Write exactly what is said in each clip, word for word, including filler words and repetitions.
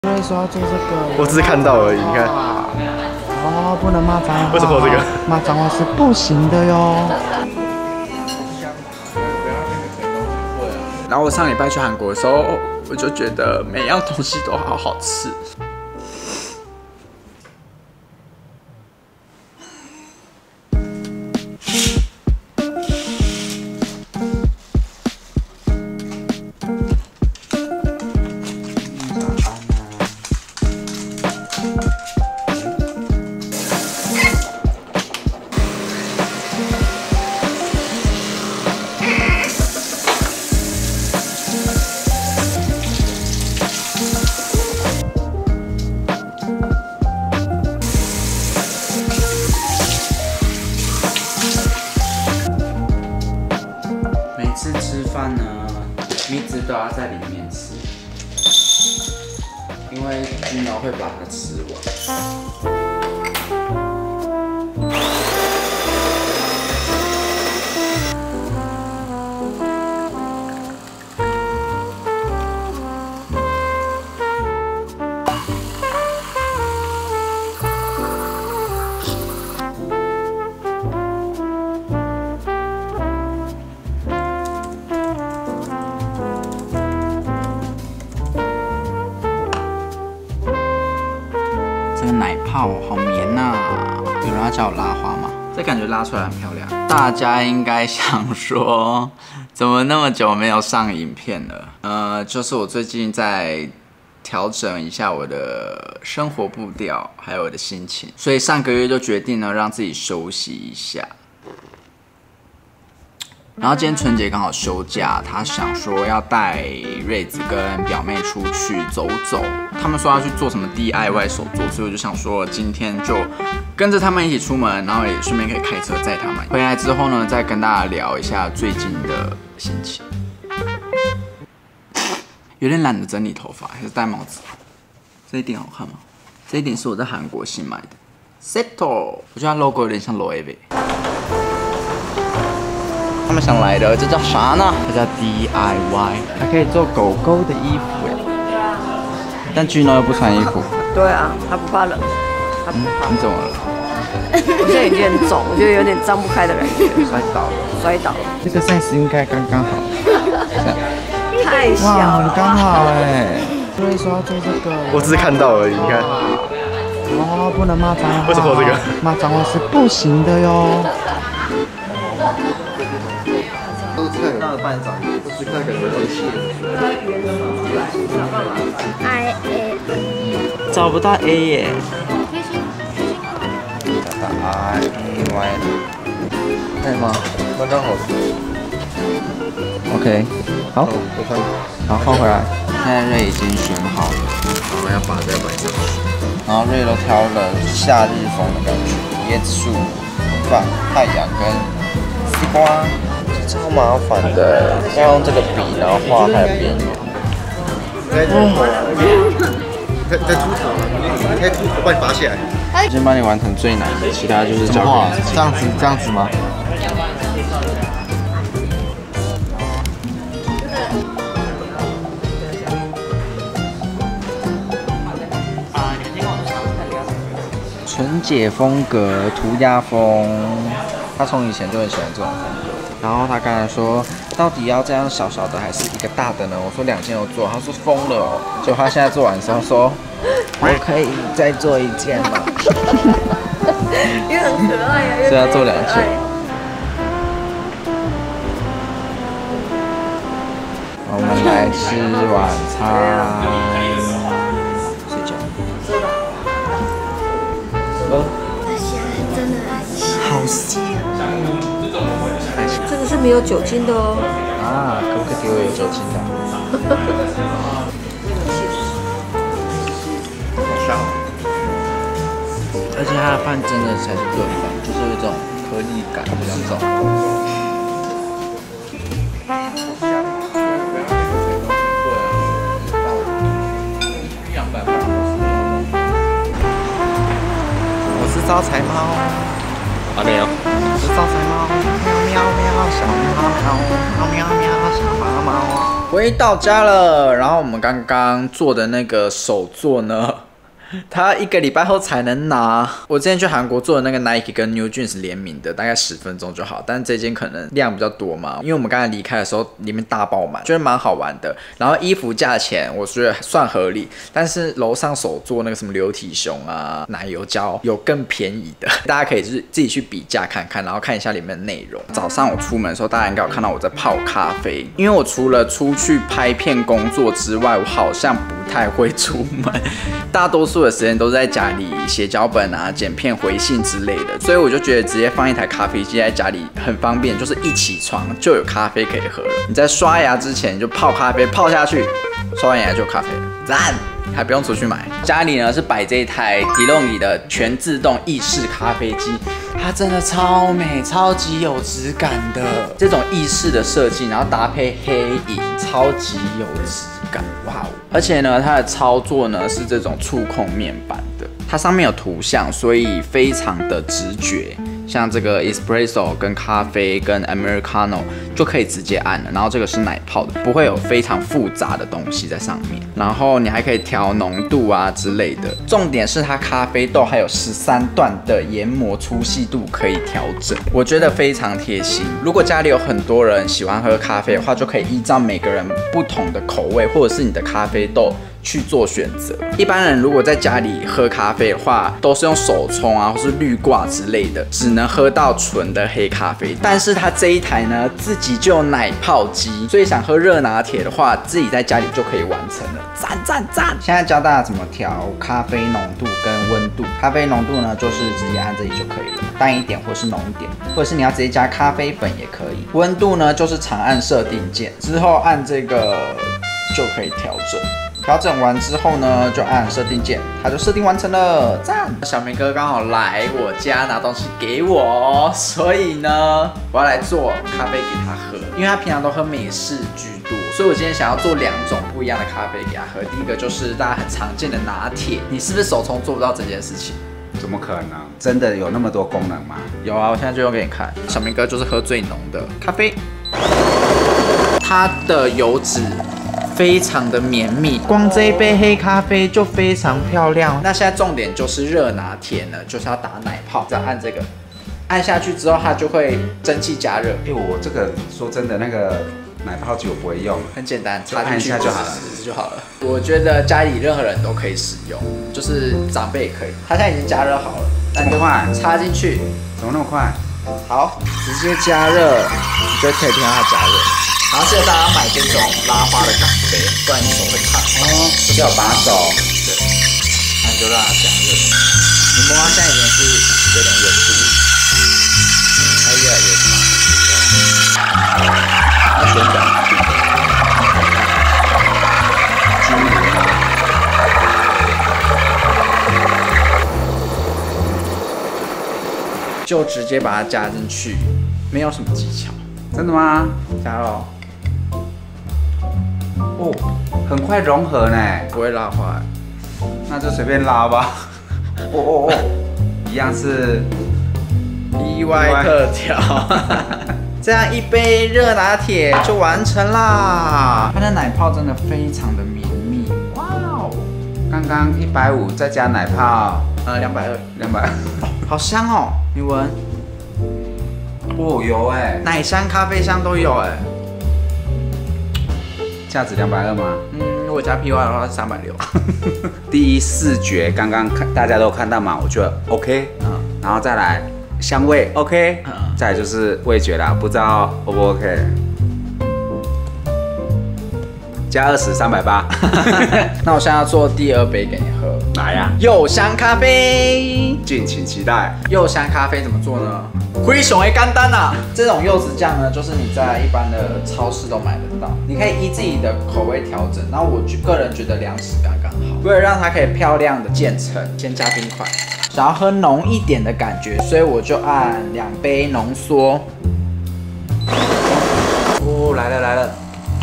所以说要做这个， 我只是看到而已，你看。 哦，不能骂脏话。 为什么这个？ 骂脏话是不行的哟。然后我上礼拜去韩国的时候，我就觉得每样东西都好好吃。每次吃饭呢，米子都要在里面吃，因为君瑶会把它吃完。这个奶泡好绵呐、啊！有人要叫我拉花吗？这感觉拉出来很漂亮。大家应该想说，怎么那么久没有上影片了？呃，就是我最近在调整一下我的生活步调，还有我的心情，所以上个月就决定呢，让自己休息一下。然后今天春节刚好休假，他想说要带瑞子跟表妹出去走走。他们说要去做什么 D I Y 手作，所以我就想说今天就跟着他们一起出门，然后也顺便可以开车载他们。回来之后呢，再跟大家聊一下最近的心情。有点懒得整理头发，还是戴帽子。这一顶好看吗？这一顶是我在韩国新买的 ，Seto， 我觉得它 logo 有点像 Loewe。他们想来的，这叫啥呢？它叫 D I Y， 它可以做狗狗的衣服哎。但Gino又不穿衣服。 对啊，他不怕冷，他不怕。 你怎么了？ 我现在眼睛很肿，我觉得有点张不开的感觉。 摔倒了。 摔倒了。 这个 size 应该刚刚好。 太小哇， 了。 很刚好哎。所以说要做这个。 我只是看到而已，你看。 哦，不能骂脏话。 为什么这个？ 骂脏话是不行的哟。 那班长不是看感觉很细。 I A 找不到 A 耶。 找到 I A Y 了，可以吗？刚刚好。 OK， 好， 我看。 好放回来。现在瑞已经选好了， 我们要把这个摆上去。 然后瑞都挑了夏日风的感觉，椰子树、放太阳跟西瓜。 超麻烦的，要用这个笔，然后画还有边缘。在秃头啊！在在秃头啊！你在秃头，把你拔起来。 我先帮你完成最难的，其他就是交给你自己。 这样子，这样子吗？ 纯姐风格，涂鸦风。他从以前就很喜欢这种风格。然后他刚才说，到底要这样小小的还是一个大的呢？我说两件都做，他说疯了哦。结果他现在做完之后说，我可以再做一件吗？ 因为很可爱呀， 所以要做两件。我们来吃晚餐，睡觉。 真的很香， 好香。 这个是没有酒精的哦。 啊，可不可以给我有酒精的？ 好香哦！ 而且它的饭真的才是炖饭，就是有一种颗粒感比较重。我是招财猫。 好美哦！ 我是招财猫，喵喵。 喵，小猫喵，喵喵喵，小猫猫。 回到家了，然后我们刚刚做的那个手作呢？他一个礼拜后才能拿。我之前去韩国做的那个 Nike 跟 New Jeans 联名的，大概十分钟就好，但是这件可能量比较多嘛，因为我们刚才离开的时候里面大爆满，觉得蛮好玩的。然后衣服价钱我觉得算合理，但是楼上手做那个什么流体熊啊、奶油胶有更便宜的，大家可以就是自己去比价看看，然后看一下里面的内容。早上我出门的时候，大家应该有看到我在泡咖啡，因为我除了出去拍片工作之外，我好像不太会出门，大多数的时间都是在家里写脚本啊、剪片、回信之类的，所以我就觉得直接放一台咖啡机在家里很方便，就是一起床就有咖啡可以喝了。你在刷牙之前就泡咖啡，泡下去，刷完牙就有咖啡了，赞！还不用出去买。家里呢是摆这一台 DeLonghi 的全自动意式咖啡机，它真的超美，超级有质感的。这种意式的设计，然后搭配黑影，超级有质感，哇哦！而且呢，它的操作呢是这种触控面板的，它上面有图像，所以非常的直觉。像这个 espresso 跟咖啡跟 americano 就可以直接按了，然后这个是奶泡的，不会有非常复杂的东西在上面。然后你还可以调浓度啊之类的。重点是它咖啡豆还有十三段的研磨粗细度可以调整，我觉得非常贴心。如果家里有很多人喜欢喝咖啡的话，就可以依照每个人不同的口味或者是你的咖啡豆去做选择。一般人如果在家里喝咖啡的话，都是用手冲啊，或是滤挂之类的，只能喝到纯的黑咖啡。但是它这一台呢，自己就有奶泡机，所以想喝热拿铁的话，自己在家里就可以完成了，赞赞赞！现在教大家怎么调咖啡浓度跟温度。咖啡浓度呢，就是直接按这里就可以了，淡一点或是浓一点，或者是你要直接加咖啡粉也可以。温度呢，就是长按设定键，之后按这个就可以调整。调整完之后呢，就按设定键，它就设定完成了，赞！小明哥刚好来我家拿东西给我，所以呢，我要来做咖啡给他喝，因为他平常都喝美式居多，所以我今天想要做两种不一样的咖啡给他喝。第一个就是大家很常见的拿铁，你是不是手冲做不到这件事情？ 怎么可能？真的有那么多功能吗？ 有啊，我现在就用给你看。小明哥就是喝最浓的咖啡，它的油脂非常的绵密，光这一杯黑咖啡就非常漂亮。那现在重点就是热拿铁呢，就是要打奶泡，再按这个，按下去之后它就会蒸汽加热。 哎，我这个说真的，那个奶泡机我不会用， 很简单， 就按一下就好了， 就好了。我觉得家里任何人都可以使用，就是长辈也可以。它现在已经加热好了， 这么快？ 插进去， 怎么那么快？ 好，直接加热，你就可以听到它加热。然后记得大家买这种拉花的港杯，不然你手会烫。 哦，要把手。 对，那你就让它加热。你摸它现在已经是有点温度，它越来越烫。它旋转。就直接把它加进去，没有什么技巧。 真的吗？ 加喽。 哦，很快融合呢， 不会拉花， 那就随便拉吧。哦哦哦，一样是意外特调。这样一杯热拿铁就完成啦！它的奶泡真的非常的绵密，哇哦！ 刚刚一百五再加奶泡， 呃，两百二， 两百， 好香哦！你闻， 哦，有哎， 奶香、咖啡香都有哎。 价值两百二吗？ 嗯，如果加 P Y 的话是三百六。 第一视觉刚刚看大家都看到嘛，我觉得 OK， 嗯，然后再来香味 OK， 嗯，再来就是味觉啦，不知道 O 不 OK？ 加二十，三百八。 那我现在要做第二杯给你喝， 来呀！ 柚香咖啡， 敬请期待。 柚香咖啡怎么做呢？灰熊的干单啊！这种柚子酱呢，就是你在一般的超市都买得到，你可以依自己的口味调整。然后我个人觉得两匙刚刚好，为了让它可以漂亮的渐层，先加冰块。想要喝浓一点的感觉，所以我就按两杯浓缩。哦，来了来了！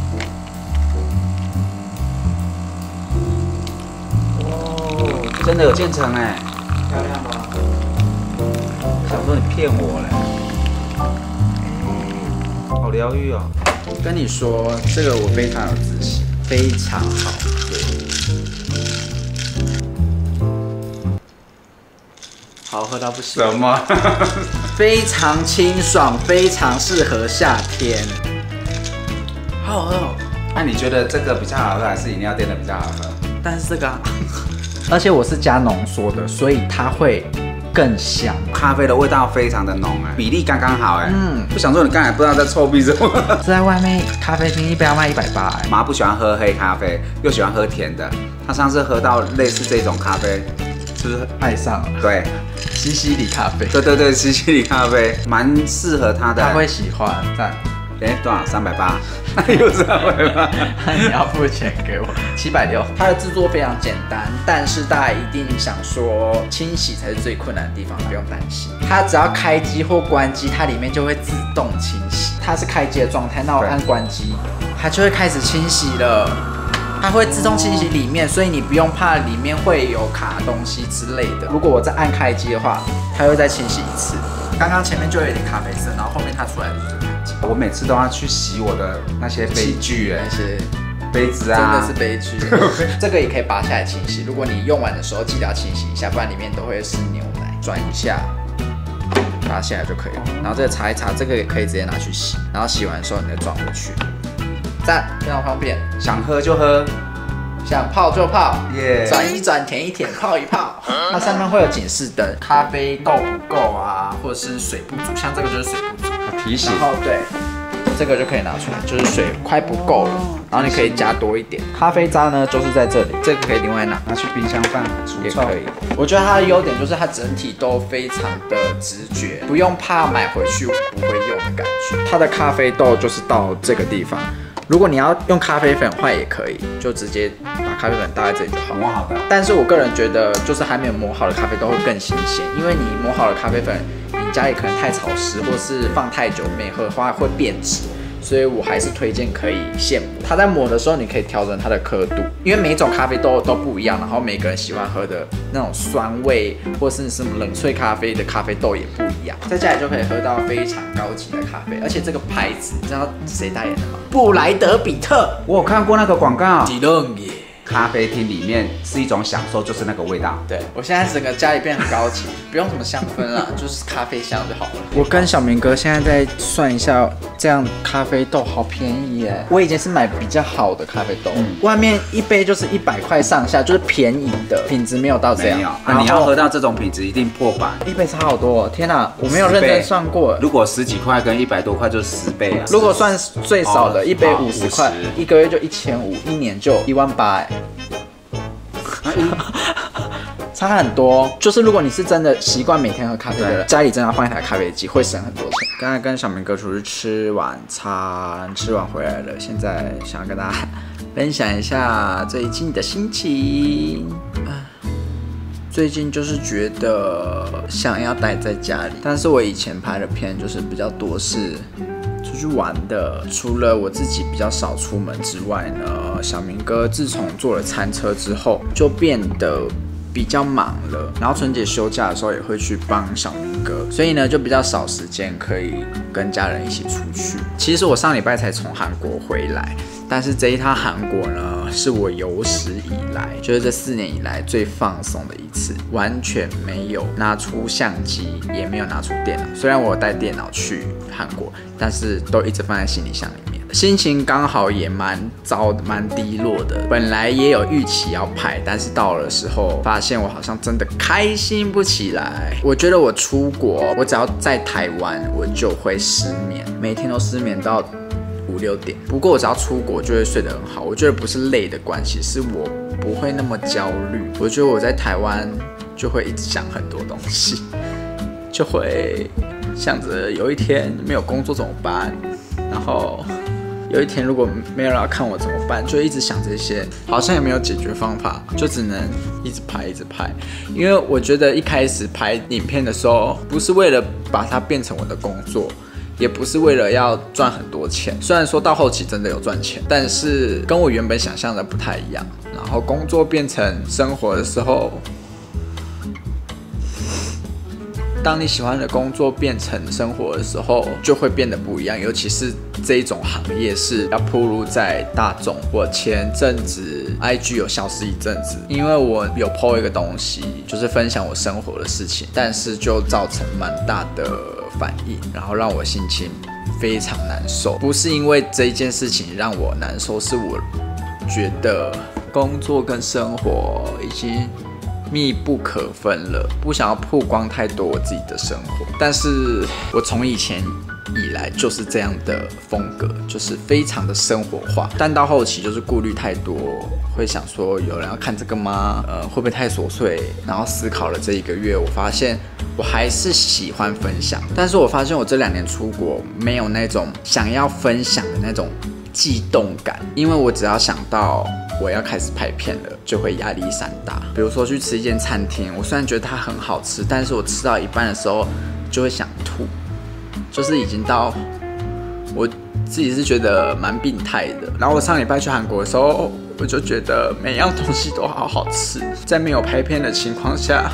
哦，真的有渐层哎， 漂亮吗？ 想说你骗我嘞。 疗愈哦。 跟你说，这个我非常有自信，非常好。对，好喝到不行。 什么？ 非常清爽，非常适合夏天。好好喝哦。 那、啊、你觉得这个比较好喝，还是饮料店的比较好喝？ 但是这个、啊，而且我是加浓缩的，所以它会更香。 咖啡的味道非常的浓哎，比例刚刚好哎。 嗯， 我想说你刚才不知道在臭屁什么？ 是在外面咖啡厅一杯要卖一百八哎。 妈不喜欢喝黑咖啡，又喜欢喝甜的。她上次喝到类似这种咖啡， 就是爱上了。 对， 西西里咖啡。 对对对，西西里咖啡蛮适合她的。 她会喜欢。赞。 哎，多少？三百八，又三百八， 你要付钱给我，七百六。它的制作非常简单，但是大家一定想说，清洗才是最困难的地方，不用担心。它只要开机或关机，它里面就会自动清洗。它是开机的状态，那我按关机，它就会开始清洗了。它会自动清洗里面，所以你不用怕里面会有卡东西之类的。如果我再按开机的话，它会再清洗一次。刚刚前面就有一点咖啡色，然后后面它出来的就是。 我每次都要去洗我的那些杯具， 那些杯子啊， 真的是杯具。这个也可以拔下来清洗。如果你用完的时候记得要清洗一下，不然里面都会是牛奶。转一下，拔下来就可以了。然后这个擦一擦，这个也可以直接拿去洗。然后洗完的时候你再转回去，赞，非常方便。 想喝就喝， 想泡就泡， 耶！ 转一转，舔一舔，泡一泡。它上面会有警示灯，咖啡豆不够啊，或者是水不足，像这个就是水不足。 提醒， 然后对，这个就可以拿出来，就是水快不够了，然后你可以加多一点。咖啡渣呢，就是在这里，这个可以另外拿， 拿去冰箱放也可以。我觉得它的优点就是它整体都非常的直觉，不用怕买回去不会用的感觉。它的咖啡豆就是到这个地方。如果你要用咖啡粉的话，也可以，就直接把咖啡粉倒在这里就好。 磨好的。 但是我个人觉得，就是还没有磨好的咖啡豆会更新鲜，因为你磨好的咖啡粉，你家里可能太潮湿，或是放太久没喝的话会变质，所以我还是推荐可以现磨。它在磨的时候，你可以调整它的刻度，因为每一种咖啡豆都不一样，然后每个人喜欢喝的那种酸味，或是什么冷萃咖啡的咖啡豆也不一样。在家里就可以喝到非常高级的咖啡，而且这个牌子你知道谁代言的吗？布莱德比特。 我有看过那个广告。 迪隆耶。 咖啡厅里面是一种享受，就是那个味道。 对，我现在整个家里变很高级，不用什么香氛啦，就是咖啡香就好了。我跟小明哥现在在算一下，这样咖啡豆好便宜耶。我以前是买比较好的咖啡豆，嗯、外面一杯就是一百块上下，就是便宜的，品质没有到这样。 没有，啊、你要喝到这种品质，一定破百。 一杯差好多、哦，天哪，我没有认真算过。 如果十几块跟一百多块就是十倍啊。 如果算最少的，一杯五十块，一个月就一千五，一年就一万八哎。差很多，就是如果你是真的习惯每天喝咖啡的人，家里真的要放一台咖啡机，会省很多钱。刚才跟小明哥出去吃晚餐，吃完回来了，现在想要跟大家分享一下最近的心情。最近就是觉得想要待在家里，但是我以前拍的片就是比较多是出去玩的，除了我自己比较少出门之外呢，小明哥自从做了餐车之后，就变得比较忙了。然后春节休假的时候也会去帮小明哥，所以呢就比较少时间可以跟家人一起出去。其实我上礼拜才从韩国回来，但是这一趟韩国呢，是我有史以来，就是这四年以来最放松的一次，完全没有拿出相机，也没有拿出电脑。虽然我有带电脑去韩国，但是都一直放在行李箱里面。心情刚好也蛮糟的，蛮低落的。本来也有预期要拍，但是到了的时候，发现我好像真的开心不起来。我觉得我出国，我只要在台湾，我就会失眠，每天都失眠到五六点。不过我只要出国就会睡得很好。我觉得不是累的关系，是我不会那么焦虑。我觉得我在台湾就会一直想很多东西，就会想着有一天没有工作怎么办，然后有一天如果没有人要看我怎么办，就一直想这些，好像也没有解决方法，就只能一直拍一直拍。因为我觉得一开始拍影片的时候，不是为了把它变成我的工作，也不是为了要赚很多钱，虽然说到后期真的有赚钱，但是跟我原本想象的不太一样。然后工作变成生活的时候， 当你喜欢的工作变成生活的时候，就会变得不一样。尤其是这一种行业是要暴露在大众。我前阵子 I G 有消失一阵子，因为我有 po 一个东西，就是分享我生活的事情，但是就造成蛮大的反应，然后让我心情非常难受。不是因为这一件事情让我难受，是我觉得工作跟生活已经密不可分了，不想要曝光太多我自己的生活。但是我从以前以来就是这样的风格，就是非常的生活化。但到后期就是顾虑太多，会想说有人要看这个吗？呃，会不会太琐碎？然后思考了这一个月，我发现我还是喜欢分享，但是我发现我这两年出国没有那种想要分享的那种悸动感，因为我只要想到我要开始拍片了，就会压力山大。比如说去吃一间餐厅，我虽然觉得它很好吃，但是我吃到一半的时候就会想吐，就是已经到我自己是觉得蛮病态的。然后我上礼拜去韩国的时候，我就觉得每样东西都好好吃，在没有拍片的情况下，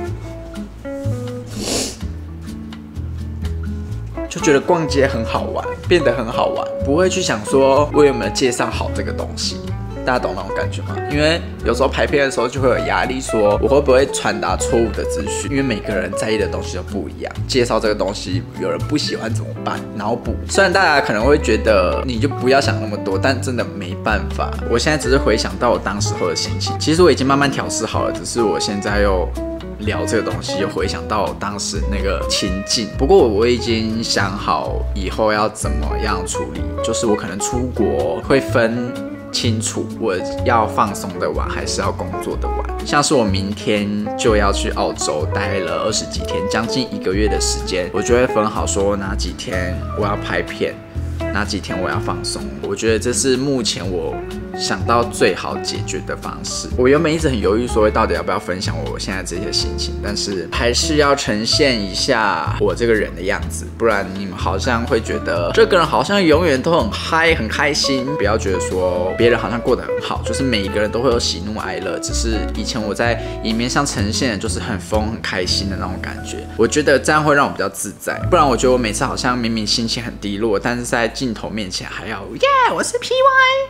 就觉得逛街很好玩，变得很好玩，不会去想说我有没有介绍好这个东西。大家懂那种感觉吗？因为有时候拍片的时候就会有压力，说我会不会传达错误的资讯？因为每个人在意的东西都不一样。介绍这个东西，有人不喜欢怎么办？脑补。虽然大家可能会觉得你就不要想那么多，但真的没办法。我现在只是回想到我当时候的心情，其实我已经慢慢调试好了，只是我现在又聊这个东西，又回想到当时那个情境。不过我已经想好以后要怎么样处理，就是我可能出国会分清楚我要放松的玩还是要工作的玩。像是我明天就要去澳洲待了二十几天，将近一个月的时间，我就会分好说哪几天我要拍片，哪几天我要放松。我觉得这是目前我想到最好解决的方式。我原本一直很犹豫说到底要不要分享我现在这些心情，但是还是要呈现一下我这个人的样子，不然你们好像会觉得这个人好像永远都很嗨很开心。不要觉得说别人好像过得很好，就是每一个人都会有喜怒哀乐，只是以前我在影片上呈现的就是很疯很开心的那种感觉。我觉得这样会让我比较自在，不然我觉得我每次好像明明心情很低落，但是在镜头面前还要耶、yeah, 我是 P Y，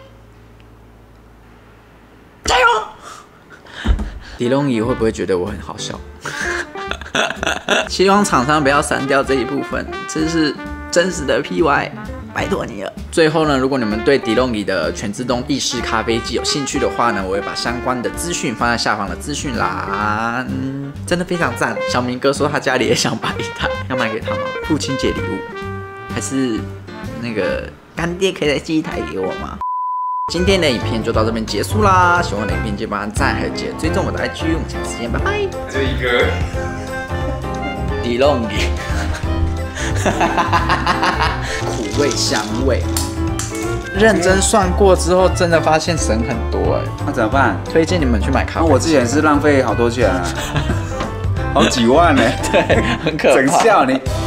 加油！狄龙仪会不会觉得我很好笑？希望厂商不要删掉这一部分，这是真实的 P Y， 拜托你了。最后呢，如果你们对狄龙仪的全自动意式咖啡机有兴趣的话呢，我会把相关的资讯放在下方的资讯栏，嗯，真的非常赞。小明哥说他家里也想买一台，要买给他吗？父亲节礼物，还是那个干爹可以再寄一台给我吗？今天的影片就到这边结束啦，喜欢我的影片记得帮按赞，还有记得追踪我的 I G， 我们下次见，拜拜。 就一个狄龙仪，苦味香味，认真算过之后，真的发现省很多哎、欸。 那怎么办？ 推荐你们去买咖啡。 那我之前是浪费好多钱啊，好几万呢、欸， 对，很可怕。 整笑你。